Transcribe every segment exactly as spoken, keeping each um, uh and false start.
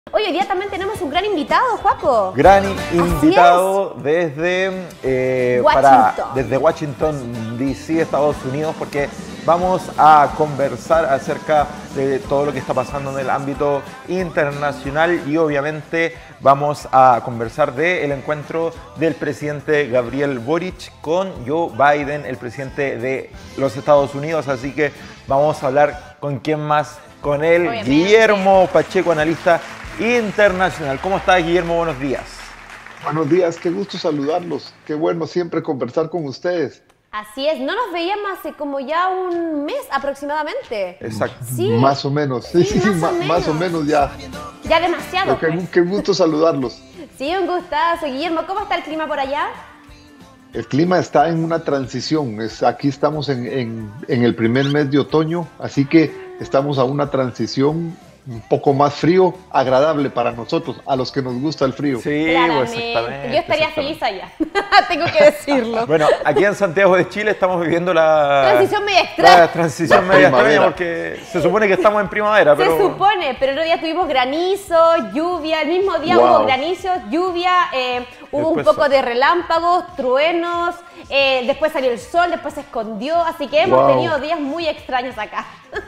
Hoy, hoy día también tenemos un gran invitado, Joaco. Gran invitado desde, eh, Washington. para, desde Washington, D C, Estados Unidos, porque vamos a conversar acerca de todo lo que está pasando en el ámbito internacional y obviamente vamos a conversar del encuentro del presidente Gabriel Boric con Joe Biden, el presidente de los Estados Unidos. Así que vamos a hablar con quién más, con él, Obviamente. Guillermo Pacheco, analista internacional. ¿Cómo estás, Guillermo? Buenos días. Buenos días, qué gusto saludarlos. Qué bueno siempre conversar con ustedes. Así es, no nos veíamos hace como ya un mes aproximadamente. Exacto. Sí. Más o menos, sí, Sí, sí, más o ma- menos. más o menos ya. Ya demasiado. Pero qué, Pues. qué gusto saludarlos. Sí, un gustazo. Guillermo, ¿cómo está el clima por allá? El clima está en una transición. Es, aquí estamos en, en, en el primer mes de otoño, así que estamos a una transición un poco más frío, agradable para nosotros, a los que nos gusta el frío. Sí, pues, Claramente. exactamente. Yo estaría exactamente. feliz allá. Tengo que decirlo. Bueno, aquí en Santiago de Chile estamos viviendo la Transición media extraña. la transición La media primavera. extraña porque se supone que estamos en primavera, pero Se supone, pero el otro día tuvimos granizo, lluvia, el mismo día Wow. hubo granizo, lluvia, eh, hubo un Después poco sol. de relámpagos, truenos, eh, después salió el sol, después se escondió, así que hemos Wow. tenido días muy extraños acá.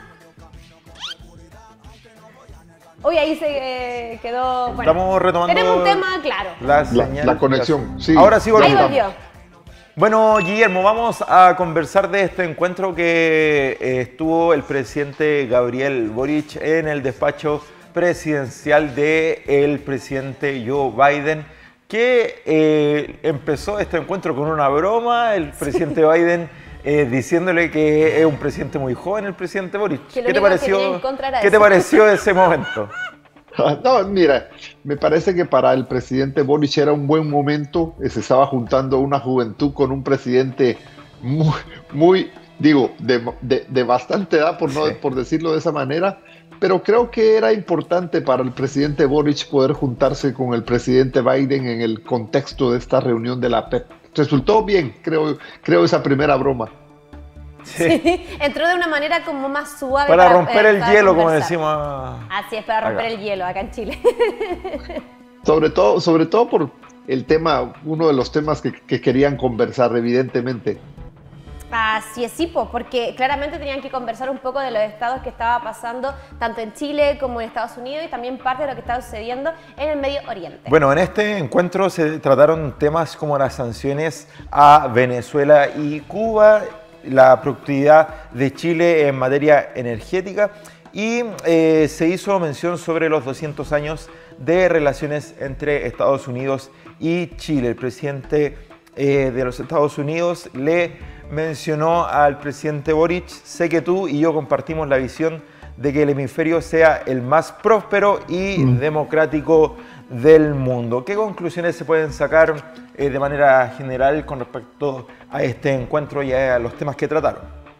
Hoy ahí se eh, quedó, bueno, estamos retomando tenemos un tema claro. la La, señal. la conexión, sí. Ahora sí Ahí volvemos. volvió. Bueno, Guillermo, vamos a conversar de este encuentro que eh, estuvo el presidente Gabriel Boric en el despacho presidencial del presidente Joe Biden, que eh, empezó este encuentro con una broma, el presidente Biden eh, diciéndole que es un presidente muy joven, el presidente Boric. Que lo ¿Qué te único que tenía pareció, en contra era ¿qué te eso. pareció ese momento? No, mira, me parece que para el presidente Boric era un buen momento. Se estaba juntando una juventud con un presidente muy, muy digo, de, de, de bastante edad, por, no, Sí. por decirlo de esa manera. Pero creo que era importante para el presidente Boric poder juntarse con el presidente Biden en el contexto de esta reunión de la P E P. Resultó bien, creo, creo esa primera broma. Sí. Entró de una manera como más suave. Para romper eh, el para hielo, como conversar. decimos. Así es, para romper acá. el hielo acá en Chile. Sobre todo, sobre todo por el tema, uno de los temas que, que querían conversar, evidentemente. Así es, sí, po, porque claramente tenían que conversar un poco de los estados que estaba pasando tanto en Chile como en Estados Unidos y también parte de lo que estaba sucediendo en el Medio Oriente. Bueno, en este encuentro se trataron temas como las sanciones a Venezuela y Cuba, la productividad de Chile en materia energética y eh, se hizo mención sobre los doscientos años de relaciones entre Estados Unidos y Chile. El presidente eh, de los Estados Unidos le mencionó al presidente Boric: sé que tú y yo compartimos la visión de que el hemisferio sea el más próspero y Mm. democrático del mundo. ¿Qué conclusiones se pueden sacar eh, de manera general con respecto a este encuentro y a los temas que trataron?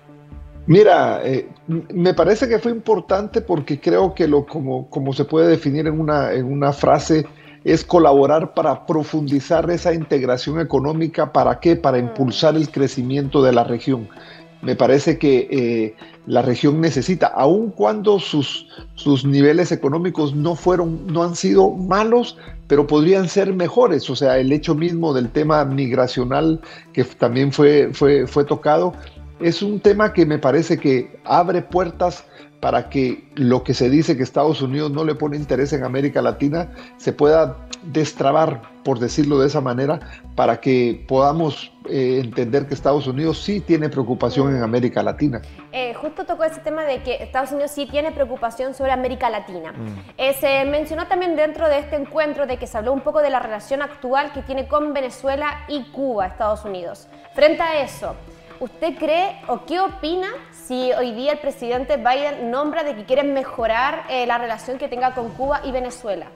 Mira, eh, m- me parece que fue importante porque creo que lo como, como se puede definir en una, en una frase, es colaborar para profundizar esa integración económica. ¿Para qué? Para impulsar el crecimiento de la región. Me parece que eh, la región necesita, aun cuando sus, sus niveles económicos no fueron, no han sido malos, pero podrían ser mejores. O sea, el hecho mismo del tema migracional que también fue, fue, fue tocado, es un tema que me parece que abre puertas para que lo que se dice que Estados Unidos no le pone interés en América Latina se pueda destrabar, por decirlo de esa manera, para que podamos eh, entender que Estados Unidos sí tiene preocupación en América Latina. Eh, justo tocó ese tema de que Estados Unidos sí tiene preocupación sobre América Latina. Mm. Eh, se mencionó también dentro de este encuentro de que se habló un poco de la relación actual que tiene con Venezuela y Cuba, Estados Unidos. Frente a eso, ¿usted cree o qué opina si hoy día el presidente Biden nombra de que quieren mejorar eh, la relación que tenga con Cuba y Venezuela?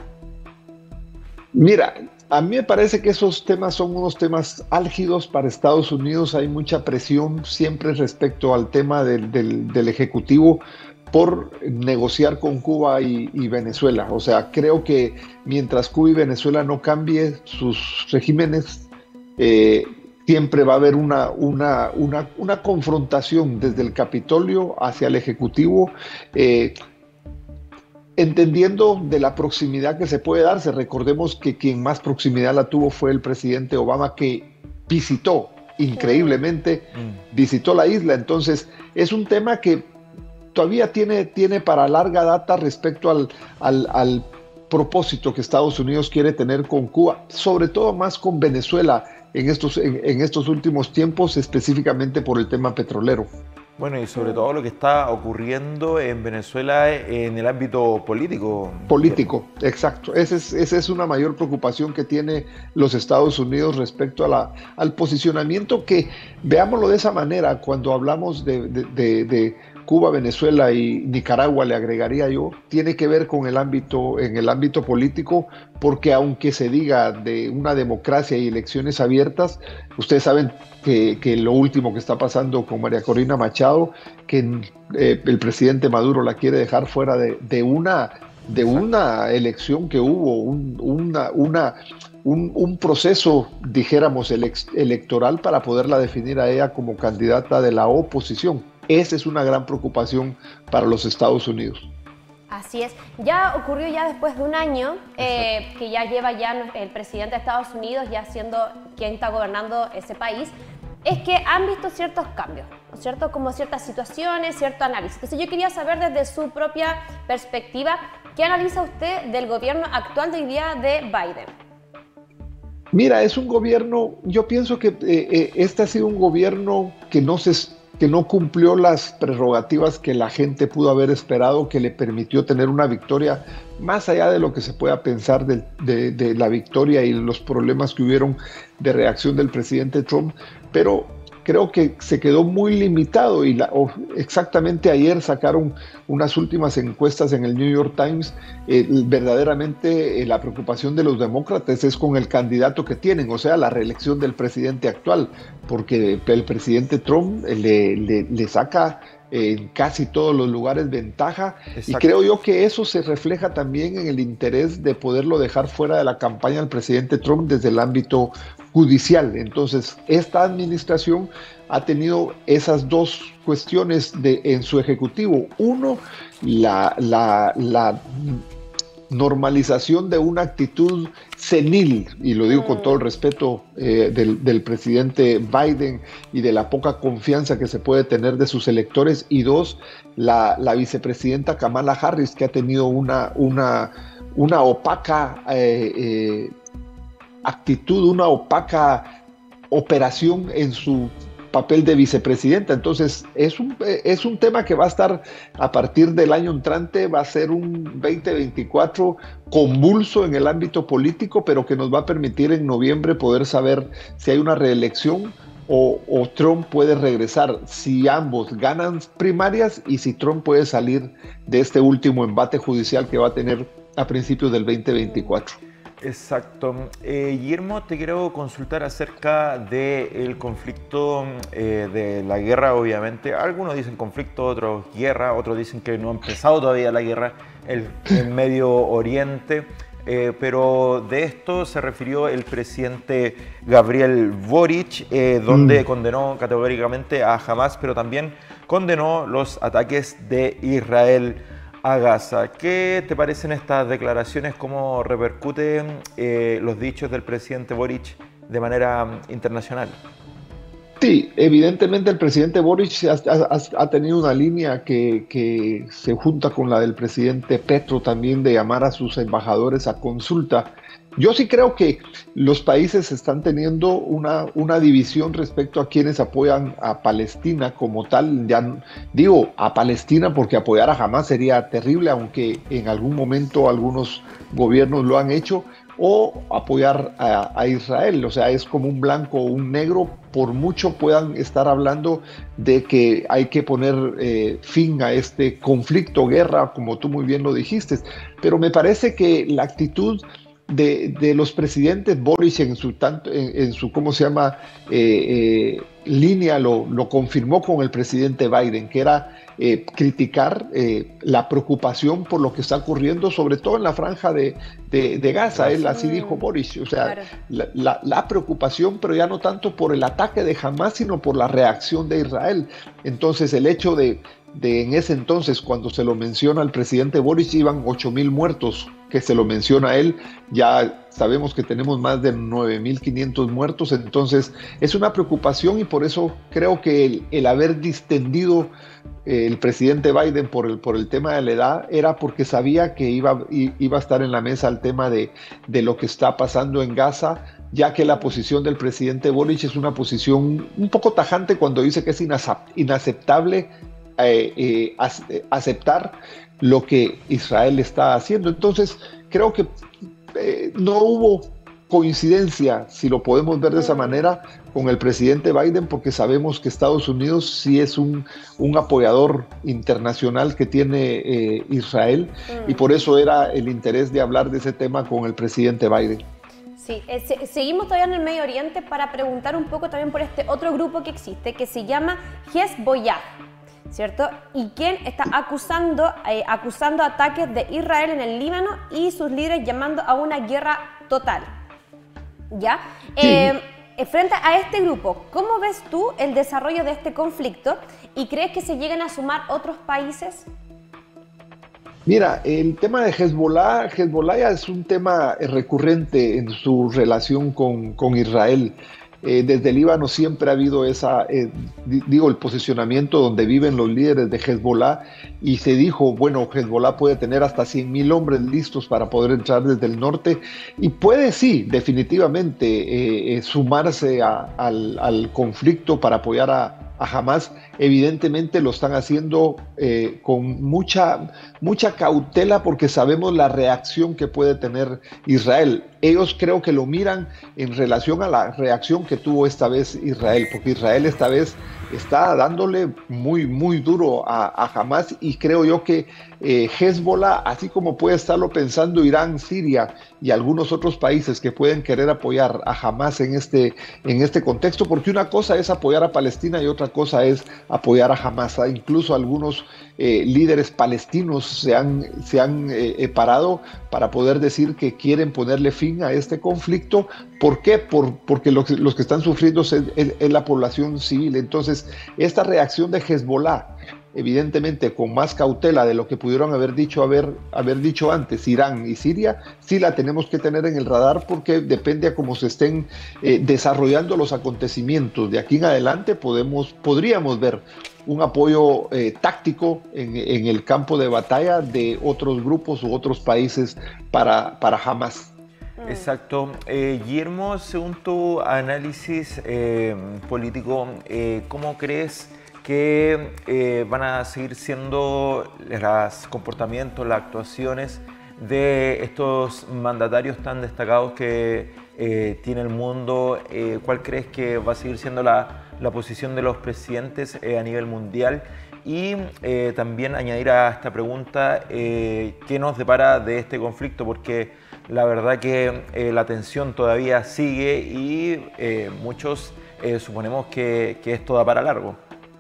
Mira, a mí me parece que esos temas son unos temas álgidos para Estados Unidos. Hay mucha presión siempre respecto al tema del, del, del Ejecutivo por negociar con Cuba y, y Venezuela. O sea, creo que mientras Cuba y Venezuela no cambien sus regímenes, eh, siempre va a haber una, una, una, una confrontación desde el Capitolio hacia el Ejecutivo. Eh, entendiendo de la proximidad que se puede darse. Recordemos que quien más proximidad la tuvo fue el presidente Obama, que visitó, increíblemente, visitó la isla. Entonces, es un tema que todavía tiene, tiene para larga data respecto al, al, al propósito que Estados Unidos quiere tener con Cuba, sobre todo más con Venezuela en estos, en, en estos últimos tiempos, específicamente por el tema petrolero. Bueno, y sobre todo lo que está ocurriendo en Venezuela en el ámbito político. Político, exacto. Esa es, esa es una mayor preocupación que tiene los Estados Unidos respecto a la, al posicionamiento que, veámoslo de esa manera, cuando hablamos de, de, de, de Cuba, Venezuela y Nicaragua, le agregaría yo, tiene que ver con el ámbito, en el ámbito político, porque aunque se diga de una democracia y elecciones abiertas, ustedes saben que, que lo último que está pasando con María Corina Machado, que eh, el presidente Maduro la quiere dejar fuera de, de, una, de una elección que hubo, un, una, una, un, un proceso, dijéramos, ele electoral para poderla definir a ella como candidata de la oposición. Esa es una gran preocupación para los Estados Unidos. Así es. Ya ocurrió ya después de un año eh, que ya lleva ya el presidente de Estados Unidos ya siendo quien está gobernando ese país, es que han visto ciertos cambios, ¿no es cierto? Como ciertas situaciones, cierto análisis. Entonces yo quería saber desde su propia perspectiva, ¿qué analiza usted del gobierno actual de hoy día de Biden? Mira, es un gobierno, yo pienso que eh, eh, este ha sido un gobierno que no se... que no cumplió las prerrogativas que la gente pudo haber esperado, que le permitió tener una victoria, más allá de lo que se pueda pensar de, de, de la victoria y los problemas que hubieron de reacción del presidente Trump, pero creo que se quedó muy limitado y la, oh, exactamente ayer sacaron unas últimas encuestas en el New York Times. Eh, verdaderamente eh, la preocupación de los demócratas es con el candidato que tienen, o sea, la reelección del presidente actual, porque el presidente Trump le, le, le saca en casi todos los lugares ventaja. Exacto. Y creo yo que eso se refleja también en el interés de poderlo dejar fuera de la campaña del presidente Trump desde el ámbito judicial. Entonces, esta administración ha tenido esas dos cuestiones de, en su ejecutivo. Uno, la, la, la normalización de una actitud senil, y lo digo con todo el respeto eh, del, del presidente Biden y de la poca confianza que se puede tener de sus electores. Y dos, la, la vicepresidenta Kamala Harris, que ha tenido una, una, una opaca eh, eh, actitud, una opaca operación en su papel de vicepresidenta. Entonces es un, es un tema que va a estar a partir del año entrante, va a ser un veinte veinticuatro convulso en el ámbito político, pero que nos va a permitir en noviembre poder saber si hay una reelección o, o Trump puede regresar, si ambos ganan primarias y si Trump puede salir de este último embate judicial que va a tener a principios del veinte veinticuatro. Exacto. Eh, Guillermo, te quiero consultar acerca del conflicto, eh, de la guerra, obviamente. Algunos dicen conflicto, otros guerra, otros dicen que no ha empezado todavía la guerra en el Medio Oriente. Eh, pero de esto se refirió el presidente Gabriel Boric, eh, donde mm. condenó categóricamente a Hamas, pero también condenó los ataques de Israel a Gaza. ¿Qué te parecen estas declaraciones? ¿Cómo repercuten eh, los dichos del presidente Boric de manera internacional? Sí, evidentemente el presidente Boric ha, ha, ha tenido una línea que, que se junta con la del presidente Petro también, de llamar a sus embajadores a consulta. Yo sí creo que los países están teniendo una, una división respecto a quienes apoyan a Palestina como tal. Ya digo a Palestina porque apoyar a Hamas sería terrible, aunque en algún momento algunos gobiernos lo han hecho, o apoyar a, a Israel. O sea, es como un blanco o un negro, por mucho puedan estar hablando de que hay que poner eh, fin a este conflicto, guerra, como tú muy bien lo dijiste. Pero me parece que la actitud De, de los presidentes, Boric en su, tanto, en, en su ¿cómo se llama? Eh, eh, línea lo, lo confirmó con el presidente Biden, que era eh, criticar eh, la preocupación por lo que está ocurriendo, sobre todo en la franja de, de, de Gaza. Él así dijo Boric, o sea, claro. la, la, la preocupación, pero ya no tanto por el ataque de Hamas, sino por la reacción de Israel. Entonces el hecho de, de en ese entonces, cuando se lo menciona al presidente Boric, iban ocho mil muertos, que se lo menciona a él, ya sabemos que tenemos más de nueve mil quinientos muertos, entonces es una preocupación y por eso creo que el, el haber distendido eh, el presidente Biden por el, por el tema de la edad era porque sabía que iba, iba a estar en la mesa el tema de, de lo que está pasando en Gaza, ya que la posición del presidente Boric es una posición un poco tajante cuando dice que es inaceptable eh, eh, aceptar lo que Israel está haciendo. Entonces, creo que eh, no hubo coincidencia, si lo podemos ver de esa manera, con el presidente Biden, porque sabemos que Estados Unidos sí es un, un apoyador internacional que tiene eh, Israel, y por eso era el interés de hablar de ese tema con el presidente Biden. Sí, eh, se, seguimos todavía en el Medio Oriente para preguntar un poco también por este otro grupo que existe, que se llama Hezbollah, ¿cierto? Y quien está acusando, eh, acusando ataques de Israel en el Líbano y sus líderes llamando a una guerra total, ¿ya? Sí. Eh, frente a este grupo, ¿cómo ves tú el desarrollo de este conflicto y crees que se lleguen a sumar otros países? Mira, el tema de Hezbollah, Hezbollah ya es un tema recurrente en su relación con, con Israel. Eh, desde el Líbano siempre ha habido esa, eh, digo, el posicionamiento donde viven los líderes de Hezbollah, y se dijo, bueno, Hezbollah puede tener hasta cien mil hombres listos para poder entrar desde el norte, y puede sí, definitivamente, eh, eh, sumarse a, al, al conflicto para apoyar a a Hamás. Evidentemente lo están haciendo eh, con mucha, mucha cautela, porque sabemos la reacción que puede tener Israel. Ellos creo que lo miran en relación a la reacción que tuvo esta vez Israel, porque Israel esta vez está dándole muy, muy duro a, a Hamás, y creo yo que eh, Hezbollah, así como puede estarlo pensando Irán, Siria y algunos otros países que pueden querer apoyar a Hamás en este, en este contexto, porque una cosa es apoyar a Palestina y otra cosa es apoyar a Hamás. Incluso algunos eh, líderes palestinos se han, se han eh, parado para poder decir que quieren ponerle fin a este conflicto. ¿Por qué? Por, porque los, los que están sufriendo es, es, es la población civil. Entonces, esta reacción de Hezbollah, evidentemente con más cautela de lo que pudieron haber dicho, haber, haber dicho antes Irán y Siria, sí la tenemos que tener en el radar, porque depende a cómo se estén eh, desarrollando los acontecimientos. De aquí en adelante podemos, podríamos ver un apoyo eh, táctico en, en el campo de batalla de otros grupos u otros países para, para Hamás. Exacto. Eh, Guillermo, según tu análisis eh, político, eh, ¿cómo crees que eh, van a seguir siendo los comportamientos, las actuaciones de estos mandatarios tan destacados que eh, tiene el mundo? Eh, ¿Cuál crees que va a seguir siendo la, la posición de los presidentes eh, a nivel mundial? Y eh, también añadir a esta pregunta, eh, ¿qué nos depara de este conflicto? Porque la verdad que eh, la tensión todavía sigue y eh, muchos eh, suponemos que, que esto da para largo.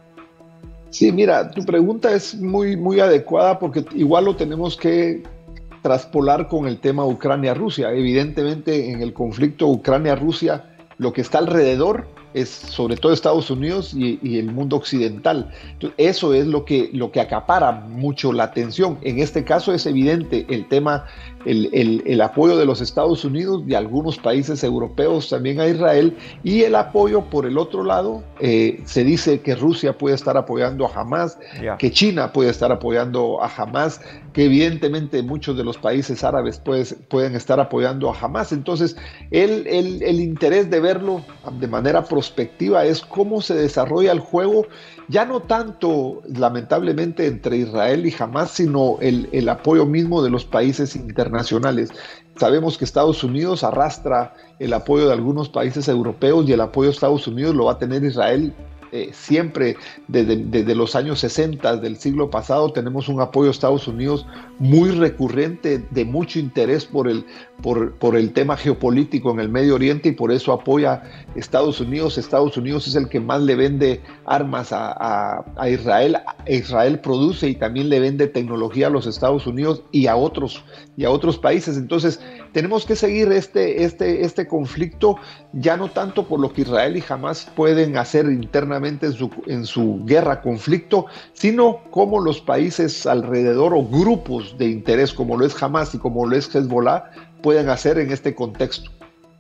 Sí, mira, tu pregunta es muy, muy adecuada, porque igual lo tenemos que traspolar con el tema Ucrania-Rusia. Evidentemente, en el conflicto Ucrania-Rusia, lo que está alrededor es sobre todo Estados Unidos y, y el mundo occidental. Entonces, eso es lo que, lo que acapara mucho la atención. En este caso es evidente el tema, el, el, el apoyo de los Estados Unidos y algunos países europeos también a Israel, y el apoyo por el otro lado. Eh, se dice que Rusia puede estar apoyando a Hamás, yeah. que China puede estar apoyando a Hamás, que evidentemente muchos de los países árabes pues, pueden estar apoyando a Hamás. Entonces, el, el, el interés de verlo de manera prospectiva es cómo se desarrolla el juego, ya no tanto lamentablemente entre Israel y Hamás, sino el, el apoyo mismo de los países internacionales. Sabemos que Estados Unidos arrastra el apoyo de algunos países europeos, y el apoyo de Estados Unidos lo va a tener Israel. Eh, siempre desde, desde los años sesenta del siglo pasado tenemos un apoyo a Estados Unidos muy recurrente, de mucho interés por el, por, por el tema geopolítico en el Medio Oriente, y por eso apoya Estados Unidos. Estados Unidos es el que más le vende armas a, a, a Israel. Israel produce y también le vende tecnología a los Estados Unidos y a otros, y a otros países. Entonces tenemos que seguir este, este, este conflicto, ya no tanto por lo que Israel y Hamás pueden hacer internamente, internamente en su, en su guerra, conflicto, sino cómo los países alrededor o grupos de interés, como lo es Hamas y como lo es Hezbollah, pueden hacer en este contexto.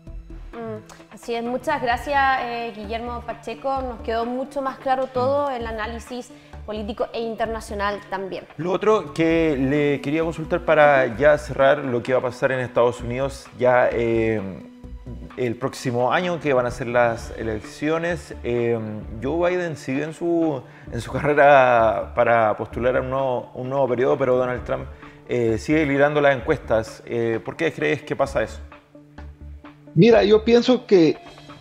Así es, muchas gracias eh, Guillermo Pacheco, nos quedó mucho más claro todo el análisis político e internacional también. Lo otro que le quería consultar para ya cerrar lo que va a pasar en Estados Unidos ya eh, el próximo año, que van a ser las elecciones. Eh, Joe Biden sigue en su, en su carrera para postular a un nuevo, un nuevo periodo, pero Donald Trump eh, sigue liderando las encuestas. Eh, ¿Por qué crees que pasa eso? Mira, yo pienso que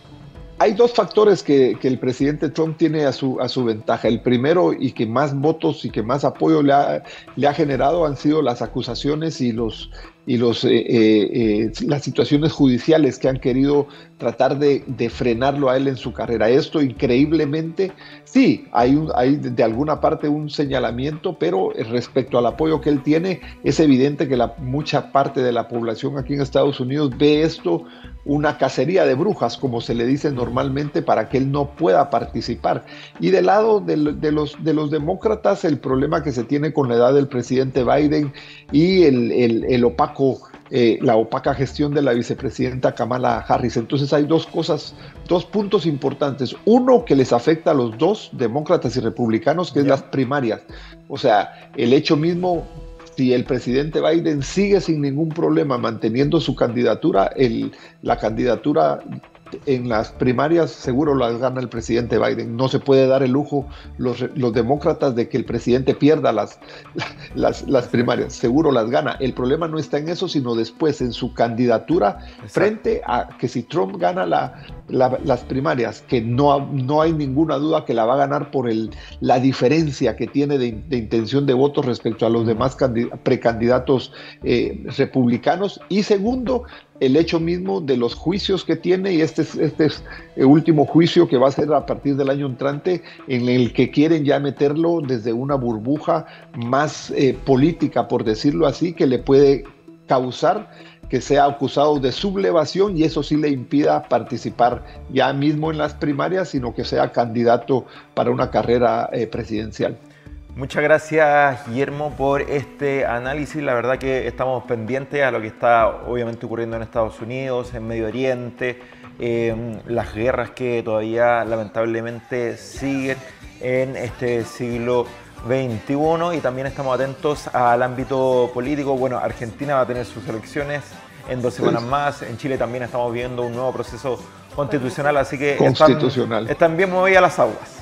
hay dos factores que, que el presidente Trump tiene a su, a su ventaja. El primero, y que más votos y que más apoyo le ha, le ha generado, han sido las acusaciones y, los, y los, eh, eh, las situaciones judiciales que han querido tratar de, de frenarlo a él en su carrera. Esto, increíblemente, sí, hay, un, hay de alguna parte un señalamiento, pero respecto al apoyo que él tiene, es evidente que la, mucha parte de la población aquí en Estados Unidos ve esto una cacería de brujas, como se le dice normalmente, para que él no pueda participar. Y del lado de, de, los, de los demócratas, el problema que se tiene con la edad del presidente Biden y el, el, el opaco, eh, la opaca gestión de la vicepresidenta Kamala Harris. Entonces hay dos cosas, dos puntos importantes. Uno que les afecta a los dos, demócratas y republicanos, que es las primarias. O sea, el hecho mismo... Si el presidente Biden sigue sin ningún problema manteniendo su candidatura, el, la candidatura en las primarias seguro las gana el presidente Biden. No se puede dar el lujo los, los demócratas de que el presidente pierda las, las, las primarias. Seguro las gana. El problema no está en eso, sino después en su candidatura. Exacto. Frente a que si Trump gana la, la, las primarias, que no, no hay ninguna duda que la va a ganar por el, la diferencia que tiene de, de intención de votos respecto a los demás precandidatos eh, republicanos. Y segundo, el hecho mismo de los juicios que tiene, y este es, este es el último juicio que va a ser a partir del año entrante, en el que quieren ya meterlo desde una burbuja más eh, política, por decirlo así, que le puede causar que sea acusado de sublevación, y eso sí le impida participar ya mismo en las primarias, sino que sea candidato para una carrera eh, presidencial. Muchas gracias, Guillermo, por este análisis. La verdad que estamos pendientes a lo que está obviamente ocurriendo en Estados Unidos, en Medio Oriente, eh, las guerras que todavía lamentablemente siguen en este siglo veintiuno, y también estamos atentos al ámbito político. Bueno, Argentina va a tener sus elecciones en dos semanas más. En Chile también estamos viendo un nuevo proceso constitucional, así que constitucional. Están, están bien movidas las aguas.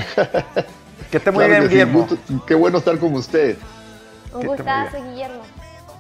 Que esté muy claro bien, Guillermo. Sí, qué bueno estar con usted. Un gustazo, Guillermo.